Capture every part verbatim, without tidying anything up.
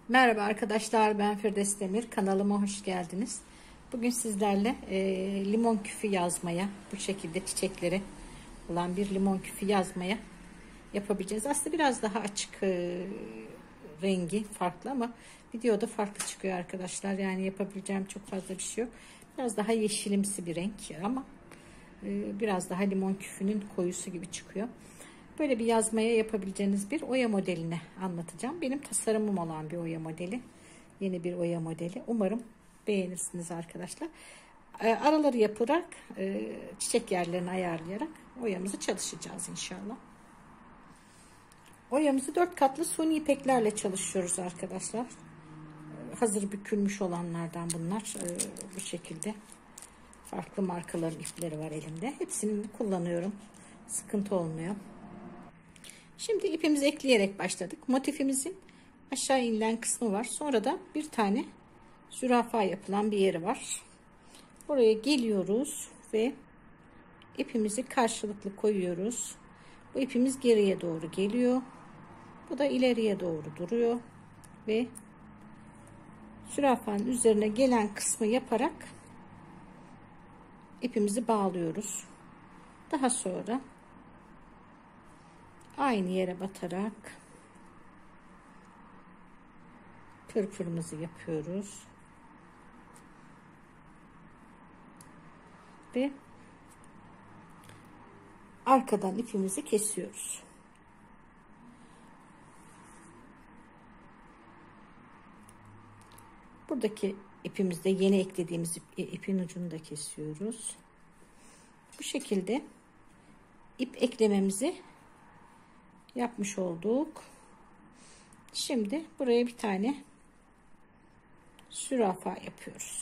Merhaba arkadaşlar, ben Firdevs Demir. Kanalıma hoş geldiniz. Bugün sizlerle e, limon küfü yazmaya, bu şekilde çiçekleri olan bir limon küfü yazmaya yapabileceğiz. Aslında biraz daha açık e, rengi farklı ama videoda farklı çıkıyor arkadaşlar. Yani yapabileceğim çok fazla bir şey yok. Biraz daha yeşilimsi bir renk ama e, biraz daha limon küfünün koyusu gibi çıkıyor. Böyle bir yazmaya yapabileceğiniz bir oya modelini anlatacağım. Benim tasarımım olan bir oya modeli. Yeni bir oya modeli. Umarım beğenirsiniz arkadaşlar. Araları yaparak, çiçek yerlerini ayarlayarak oyamızı çalışacağız inşallah. Oyamızı dört katlı suni ipeklerle çalışıyoruz arkadaşlar. Hazır bükülmüş olanlardan bunlar. Bu şekilde farklı markaların ipleri var elimde. Hepsini kullanıyorum. Sıkıntı olmuyor. Şimdi ipimizi ekleyerek başladık. Motifimizin aşağı inilen kısmı var. Sonra da bir tane zürafa yapılan bir yeri var. Oraya geliyoruz ve ipimizi karşılıklı koyuyoruz. Bu ipimiz geriye doğru geliyor. Bu da ileriye doğru duruyor. Ve zürafanın üzerine gelen kısmı yaparak ipimizi bağlıyoruz. Daha sonra aynı yere batarak pırpırımızı yapıyoruz ve arkadan ipimizi kesiyoruz. Buradaki ipimizde yeni eklediğimiz ipin ucunu da kesiyoruz. Bu şekilde ip eklememizi yapmış olduk. Şimdi buraya bir tane zürafa yapıyoruz.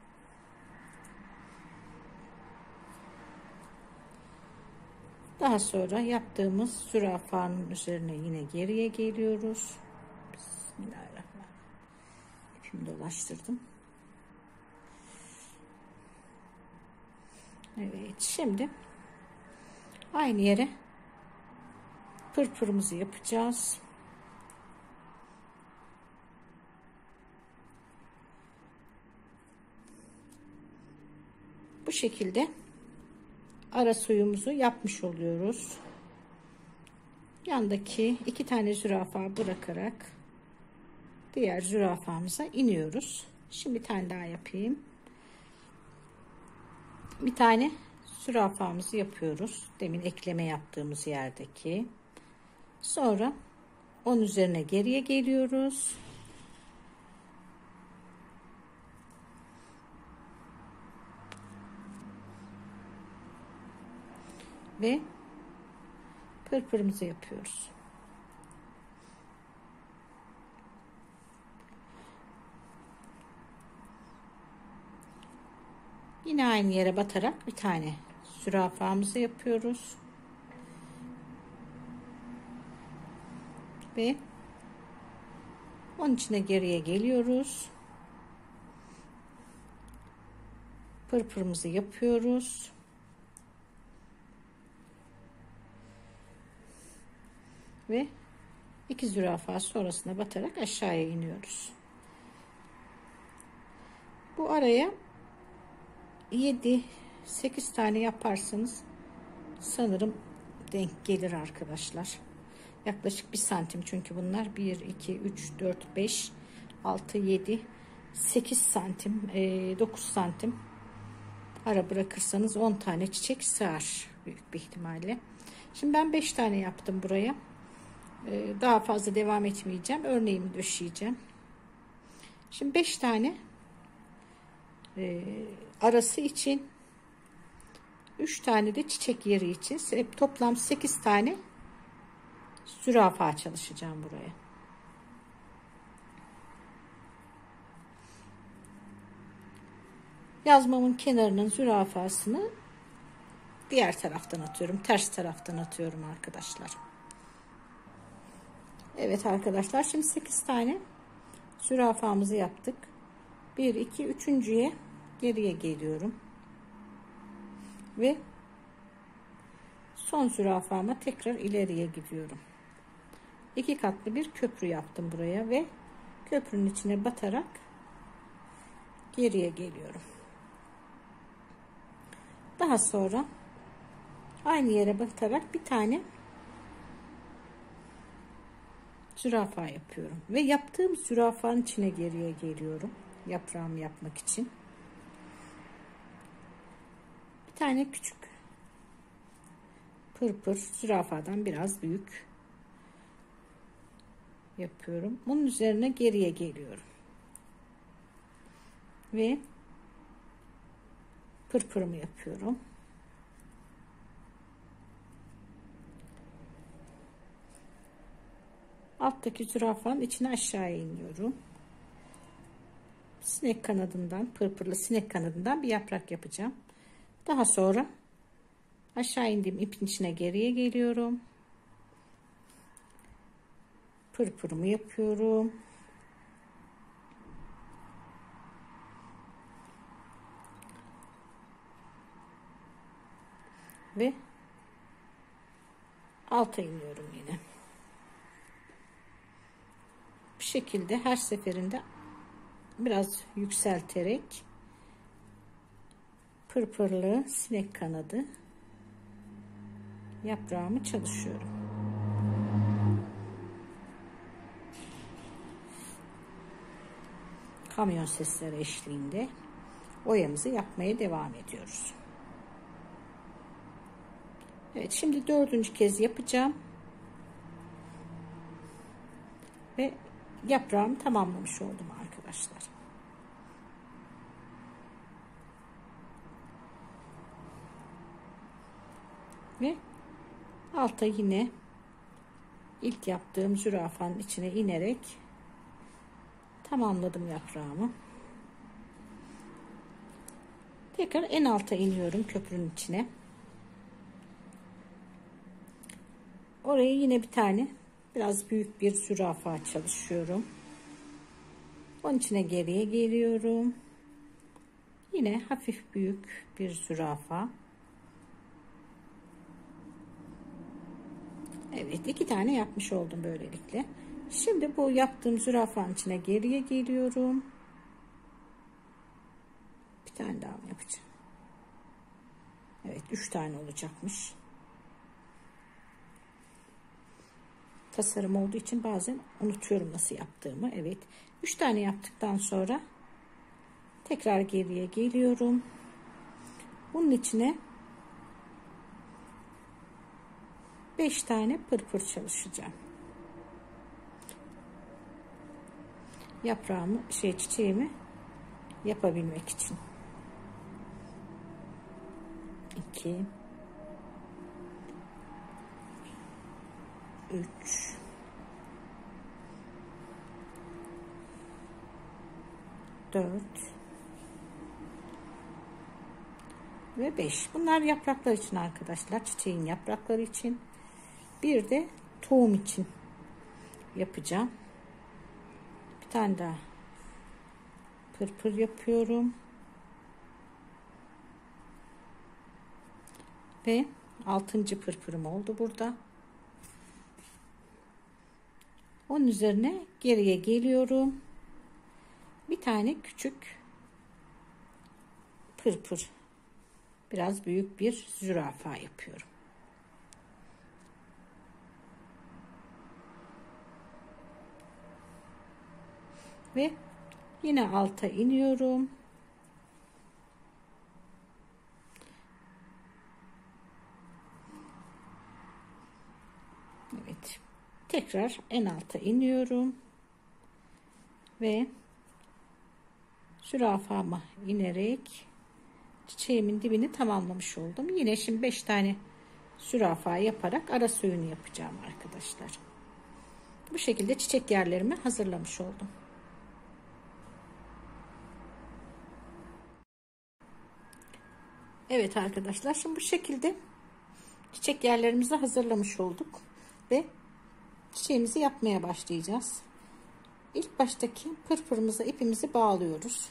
Daha sonra yaptığımız zürafanın üzerine yine geriye geliyoruz. Bismillahirrahmanirrahim. İpimi dolaştırdım. Evet, şimdi aynı yere pırpırımızı yapacağız. Bu şekilde ara suyumuzu yapmış oluyoruz. Yandaki iki tane zürafa bırakarak diğer zürafamıza iniyoruz. Şimdi bir tane daha yapayım. Bir tane zürafamızı yapıyoruz. Demin ekleme yaptığımız yerdeki. Sonra onun üzerine geriye geliyoruz. Ve pırpırımızı yapıyoruz. Yine aynı yere batarak bir tane zürafamızı yapıyoruz. Ve onun içine geriye geliyoruz. Pırpırımızı yapıyoruz. Ve iki zürafa sonrasına batarak aşağıya iniyoruz. Bu araya yedi sekiz tane yaparsanız sanırım denk gelir arkadaşlar. Yaklaşık bir santim, çünkü bunlar bir iki üç dört beş altı yedi sekiz santim, dokuz santim ara bırakırsanız on tane çiçek sığar büyük bir ihtimalle. Şimdi ben beş tane yaptım buraya. Daha fazla devam etmeyeceğim. Örneğimi döşeyeceğim. Şimdi beş tane arası için, üç tane de çiçek yeri için, toplam sekiz tane zürafa çalışacağım buraya. Yazmamın kenarının zürafasını diğer taraftan atıyorum. Ters taraftan atıyorum arkadaşlar. Evet arkadaşlar, şimdi sekiz tane zürafamızı yaptık. bir iki üçüncüye geriye geliyorum. Ve son zürafama tekrar ileriye gidiyorum. İki katlı bir köprü yaptım buraya ve köprünün içine batarak geriye geliyorum. Daha sonra aynı yere batarak bir tane zürafa yapıyorum ve yaptığım zürafanın içine geriye geliyorum yaprağımı yapmak için. Bir tane küçük pırpır, zürafadan biraz büyük yapıyorum. Bunun üzerine geriye geliyorum ve pırpırımı yapıyorum. Alttaki zürafanın içine aşağıya iniyorum. Sinek kanadından, pırpırlı sinek kanadından bir yaprak yapacağım. Daha sonra aşağı indiğim ipin içine geriye geliyorum. Pırpırımı yapıyorum. Ve alta iniyorum yine. Bu şekilde her seferinde biraz yükselterek pırpırlı sinek kanadı yaprağımı çalışıyorum. Kamyon sesleri eşliğinde oyamızı yapmaya devam ediyoruz. Evet, şimdi dördüncü kez yapacağım ve yaprağımı tamamlamış oldum arkadaşlar. Ve alta yine ilk yaptığım zürafanın içine inerek tamamladım yaprağımı. Tekrar en alta iniyorum köprünün içine. Oraya yine bir tane biraz büyük bir zürafa çalışıyorum. Onun içine geriye geliyorum. Yine hafif büyük bir zürafa. Evet, iki tane yapmış oldum böylelikle. Şimdi bu yaptığım zürafanın içine geriye geliyorum. Bir tane daha yapacağım. Evet, üç tane olacakmış. Tasarım olduğu için bazen unutuyorum nasıl yaptığımı. Evet, üç tane yaptıktan sonra tekrar geriye geliyorum. Bunun içine beş tane pırpır çalışacağım. Yaprağımı, şey çiçeğimi yapabilmek için. iki üç dört ve beş. Bunlar yapraklar için arkadaşlar. Çiçeğin yaprakları için. Bir de tohum için yapacağım. Bir tane daha pırpır yapıyorum. Ve altıncı pırpırım oldu burada. Onun üzerine geriye geliyorum. Bir tane küçük pırpır, biraz büyük bir zürafa yapıyorum. Ve yine alta iniyorum. Evet. Tekrar en alta iniyorum. Ve zürafama inerek çiçeğimin dibini tamamlamış oldum. Yine şimdi beş tane zürafa yaparak ara suyunu yapacağım arkadaşlar. Bu şekilde çiçek yerlerimi hazırlamış oldum. Evet arkadaşlar, şimdi bu şekilde çiçek yerlerimizi hazırlamış olduk ve çiçeğimizi yapmaya başlayacağız. İlk baştaki pırpırımıza ipimizi bağlıyoruz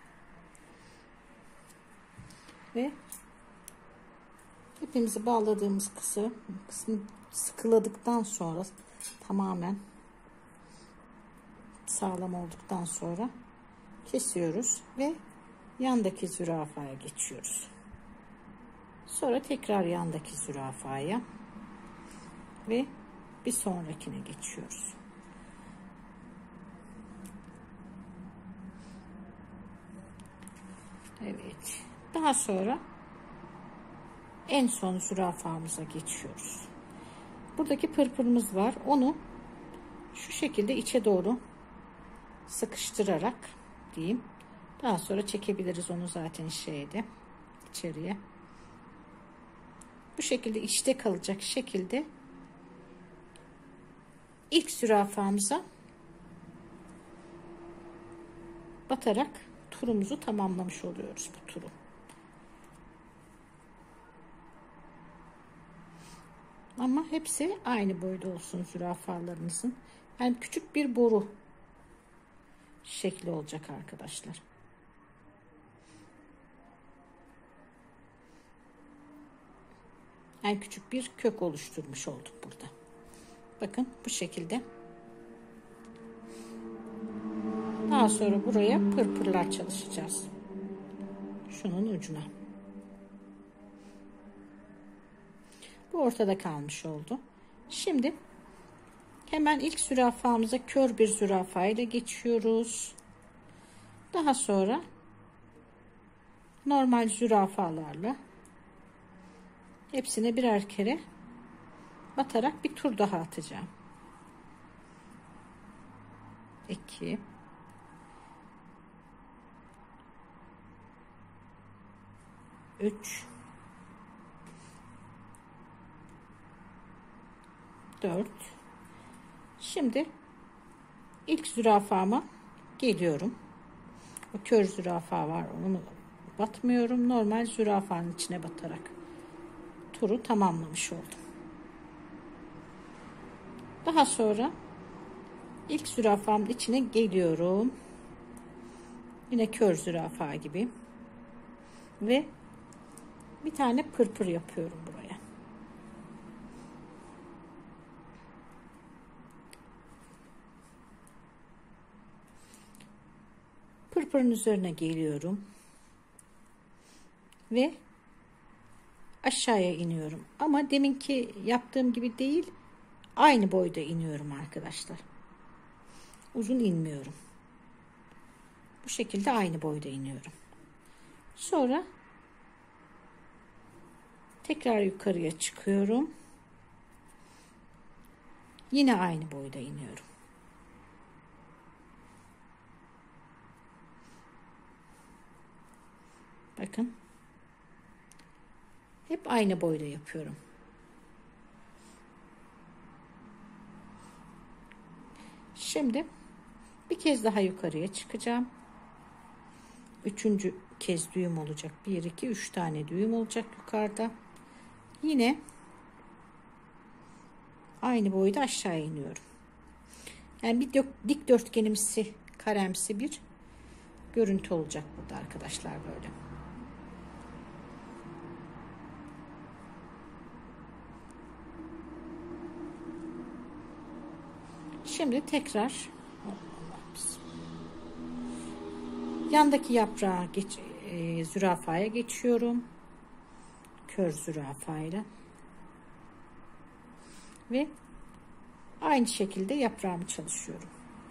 ve ipimizi bağladığımız kısım, kısmı sıkıladıktan sonra tamamen sağlam olduktan sonra kesiyoruz ve yandaki zürafaya geçiyoruz. Sonra tekrar yandaki zürafaya ve bir sonrakine geçiyoruz. Evet. Daha sonra en son zürafamıza geçiyoruz. Buradaki pırpırımız var. Onu şu şekilde içe doğru sıkıştırarak diyeyim. Daha sonra çekebiliriz onu zaten şeyde içeriye. Bu şekilde içte kalacak şekilde ilk zürafamıza batarak turumuzu tamamlamış oluyoruz bu turu. Ama hepsi aynı boyda olsun zürafalarınızın. Yani küçük bir boru şekli olacak arkadaşlar. Yani küçük bir kök oluşturmuş olduk burada. Bakın bu şekilde. Daha sonra buraya pırpırlar çalışacağız. Şunun ucuna. Bu ortada kalmış oldu. Şimdi hemen ilk zürafamıza kör bir zürafa ile geçiyoruz. Daha sonra normal zürafalarla hepsine birer kere batarak bir tur daha atacağım. iki üç dört. Şimdi ilk zürafama geliyorum. O kör zürafa var, onu batmıyorum. Normal zürafanın içine batarak turu tamamlamış oldum. Daha sonra ilk zürafamın içine geliyorum. Yine kör zürafa gibi ve bir tane pırpır yapıyorum buraya. Pırpırın üzerine geliyorum ve aşağıya iniyorum. Ama deminki yaptığım gibi değil, aynı boyda iniyorum arkadaşlar. Uzun inmiyorum. Bu şekilde aynı boyda iniyorum. Sonra tekrar yukarıya çıkıyorum. Yine aynı boyda iniyorum. Bakın. Hep aynı boyda yapıyorum. Şimdi bir kez daha yukarıya çıkacağım. Üçüncü kez düğüm olacak. Bir, iki, üç tane düğüm olacak yukarıda. Yine aynı boyda aşağı iniyorum. Yani bir dikdörtgenimsi, karemsi bir görüntü olacak burada arkadaşlar böyle. Şimdi tekrar yandaki yaprağa geç, e, zürafaya geçiyorum. Kör zürafayla. Ve aynı şekilde yaprağımı çalışıyorum.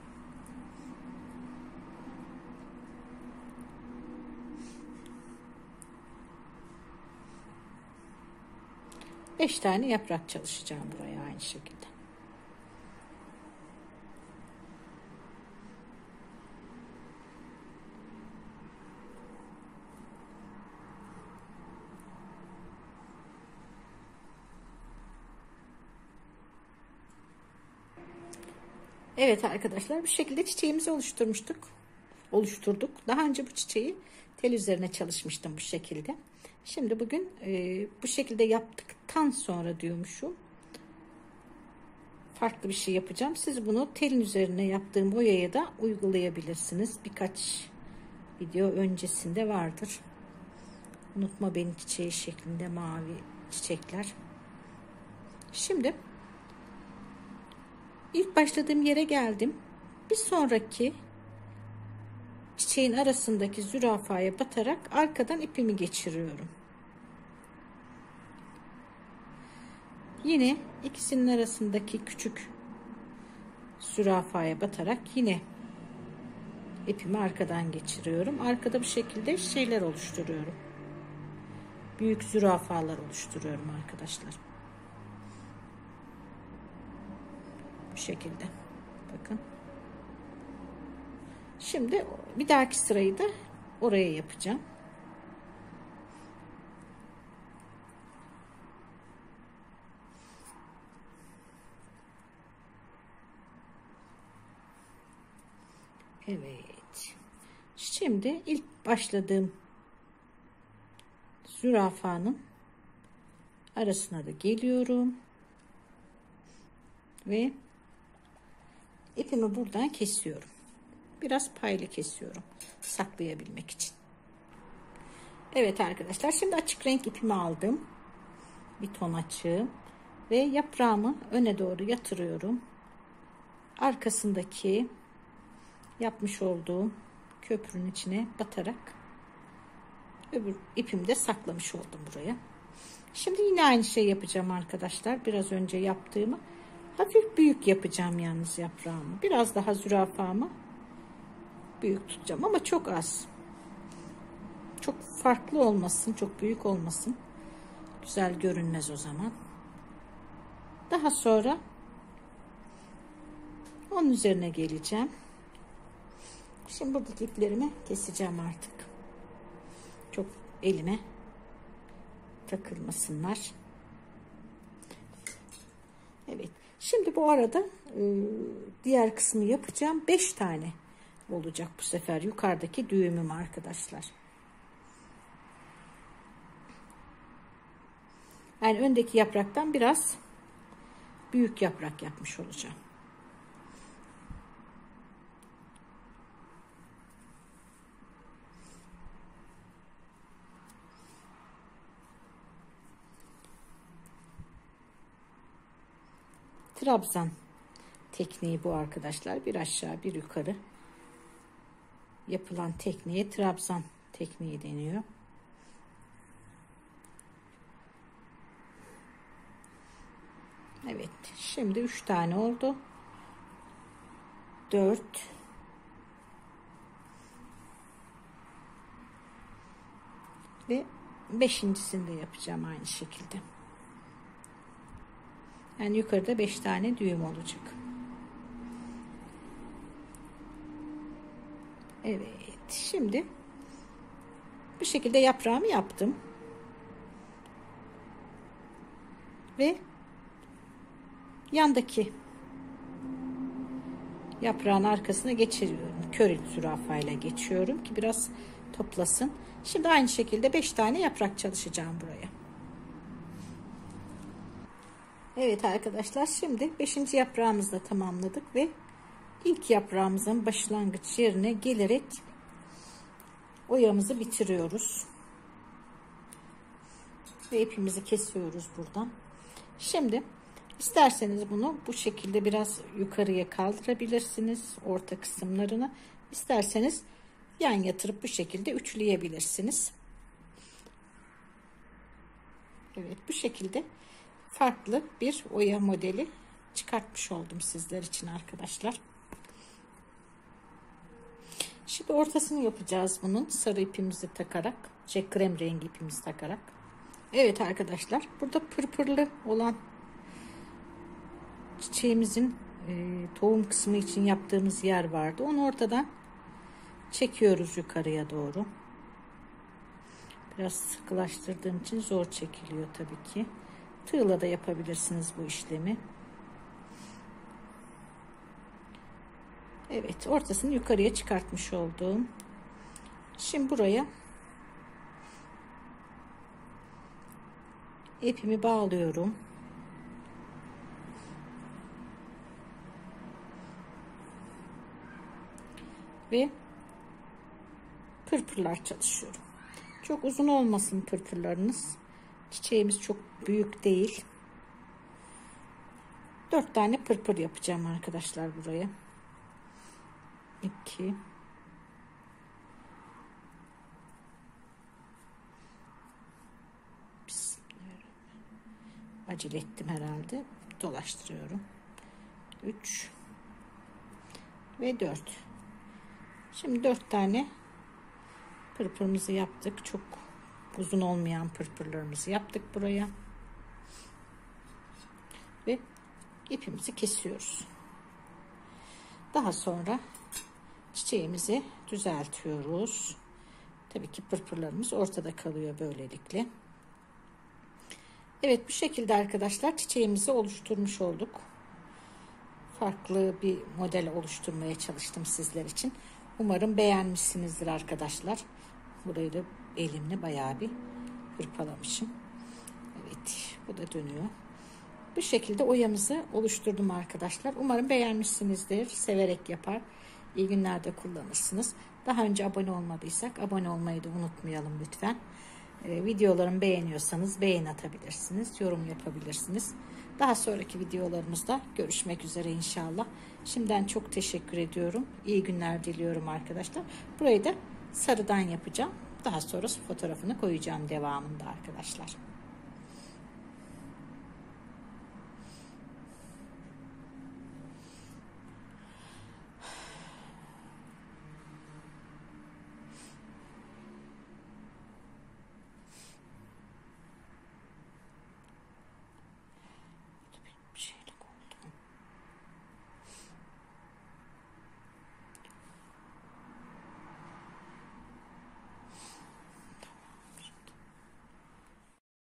Beş tane yaprak çalışacağım buraya aynı şekilde. Evet arkadaşlar, bu şekilde çiçeğimizi oluşturmuştuk. Oluşturduk. Daha önce bu çiçeği tel üzerine çalışmıştım bu şekilde. Şimdi bugün e, bu şekilde yaptıktan sonra diyormuşum. Farklı bir şey yapacağım. Siz bunu telin üzerine yaptığım boyaya da uygulayabilirsiniz. Birkaç video öncesinde vardır. Unutma beni çiçeği şeklinde mavi çiçekler. Şimdi ilk başladığım yere geldim. Bir sonraki çiçeğin arasındaki zürafaya batarak arkadan ipimi geçiriyorum. Yine ikisinin arasındaki küçük zürafaya batarak yine ipimi arkadan geçiriyorum. Arkada bu şekilde şeyler oluşturuyorum. Büyük zürafalar oluşturuyorum arkadaşlar. Bu şekilde. Bakın. Şimdi bir dahaki sırayı da oraya yapacağım. Evet. Şimdi ilk başladığım zürafanın arasına da geliyorum. Ve ipimi buradan kesiyorum. Biraz paylı kesiyorum. Saklayabilmek için. Evet arkadaşlar. Şimdi açık renk ipimi aldım. Bir ton açığım. Ve yaprağımı öne doğru yatırıyorum. Arkasındaki yapmış olduğum köprünün içine batarak öbür ipimi de saklamış oldum buraya. Şimdi yine aynı şey yapacağım arkadaşlar. Biraz önce yaptığımı hafif büyük yapacağım yalnız yaprağımı. Biraz daha zürafamı büyük tutacağım ama çok az. Çok farklı olmasın, çok büyük olmasın. Güzel görünmez o zaman. Daha sonra onun üzerine geleceğim. Şimdi buradaki iplerimi keseceğim artık. Çok elime takılmasınlar. Evet. Şimdi bu arada diğer kısmı yapacağım. beş tane olacak bu sefer yukarıdaki düğümüm arkadaşlar. Yani öndeki yapraktan biraz büyük yaprak yapmış olacağım. Trabzan tekniği bu arkadaşlar. Bir aşağı bir yukarı yapılan tekniğe trabzan tekniği deniyor. Evet. Şimdi üç tane oldu. dört ve beşincisini de yapacağım aynı şekilde. Yani yukarıda beş tane düğüm olacak. Evet. Şimdi bu şekilde yaprağımı yaptım. Ve yandaki yaprağın arkasına geçiriyorum. Kör zürafayla geçiyorum ki biraz toplasın. Şimdi aynı şekilde beş tane yaprak çalışacağım buraya. Evet arkadaşlar, şimdi beşinci yaprağımızı da tamamladık ve ilk yaprağımızın başlangıç yerine gelerek oyamızı bitiriyoruz. Ve ipimizi kesiyoruz buradan. Şimdi isterseniz bunu bu şekilde biraz yukarıya kaldırabilirsiniz, orta kısımlarını. İsterseniz yan yatırıp bu şekilde üçleyebilirsiniz. Evet, bu şekilde farklı bir oya modeli çıkartmış oldum sizler için arkadaşlar. Şimdi ortasını yapacağız bunun. Sarı ipimizi takarak, şey krem rengi ipimizi takarak. Evet arkadaşlar, burada pırpırlı olan çiçeğimizin e, tohum kısmı için yaptığımız yer vardı. Onu ortadan çekiyoruz yukarıya doğru. Biraz sıkılaştırdığım için zor çekiliyor tabii ki. Tığla da yapabilirsiniz bu işlemi. Evet, ortasını yukarıya çıkartmış oldum. Şimdi buraya ipimi bağlıyorum. Ve pırpırlar çalışıyorum. Çok uzun olmasın pırpırlarınız. Çiçeğimiz çok büyük değil. dört tane pırpır yapacağım arkadaşlar buraya. iki, acele ettim herhalde, dolaştırıyorum, üç ve dört. Şimdi dört tane pırpırımızı yaptık. Çok uzun olmayan pırpırlarımızı yaptık buraya ve ipimizi kesiyoruz. Daha sonra çiçeğimizi düzeltiyoruz. Tabii ki pırpırlarımız ortada kalıyor böylelikle. Evet, bu şekilde arkadaşlar çiçeğimizi oluşturmuş olduk. Farklı bir model oluşturmaya çalıştım sizler için. Umarım beğenmişsinizdir arkadaşlar. Burayı da elimle bayağı bir hırpalamışım. Evet, bu da dönüyor. Bu şekilde oyamızı oluşturdum arkadaşlar. Umarım beğenmişsinizdir. Severek yapar, İyi günlerde kullanırsınız. Daha önce abone olmadıysak abone olmayı da unutmayalım lütfen. Ee, videolarımı beğeniyorsanız beğen atabilirsiniz. Yorum yapabilirsiniz. Daha sonraki videolarımızda görüşmek üzere inşallah. Şimdiden çok teşekkür ediyorum. İyi günler diliyorum arkadaşlar. Burayı da sarıdan yapacağım. Daha sonra fotoğrafını koyacağım devamında arkadaşlar.